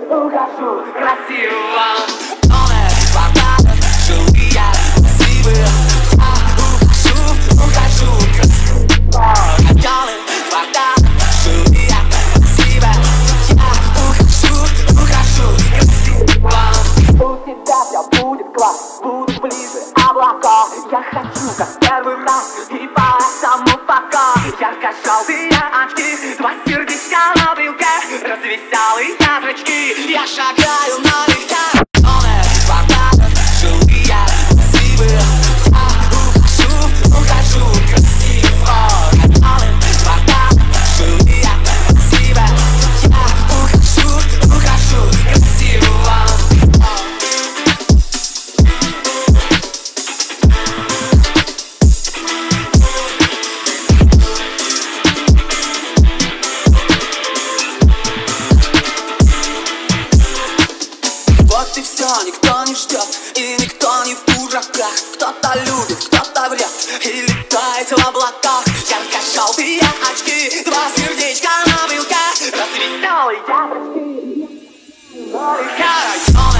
ухожу красиво. Новая кварталы, жилые массивы. Я ухожу красиво. Хотелы, кварталы, жилые массивы. Я ухожу красиво. У тебя все будет класс, будут ближе облака. Я хочу как первый раз, и поэтому пока. Ярко-желтые очки, два сердечка на брелке, развеселые зрачки. Я шагаю налегке. Новые кварталы, жилые массивы. Я ухожу красиво. Новые кварталы, жилые массивы. Я ухожу красиво. Вот и все, никто не ждет, и никто не в дураках. Кто-то любит, кто-то врет, и летает в облаках. Ярко-желтые очки, два сердечка на брелке, развеселые зрачки.